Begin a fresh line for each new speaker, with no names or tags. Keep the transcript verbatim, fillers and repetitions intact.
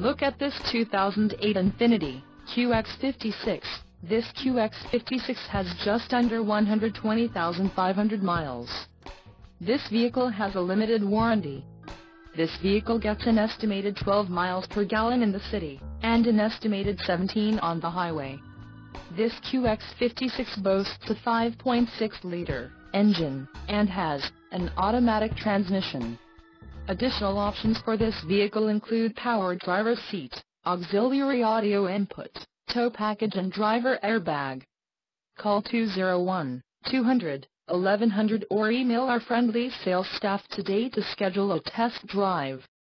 Look at this two thousand eight Infiniti Q X fifty-six. This Q X fifty-six has just under one hundred twenty thousand five hundred miles. This vehicle has a limited warranty. This vehicle gets an estimated twelve miles per gallon in the city, and an estimated seventeen on the highway. This Q X fifty-six boasts a five point six liter engine, and has an automatic transmission. Additional options for this vehicle include power driver's seat, auxiliary audio input, tow package and driver airbag. Call two oh one, two hundred, eleven hundred or email our friendly sales staff today to schedule a test drive.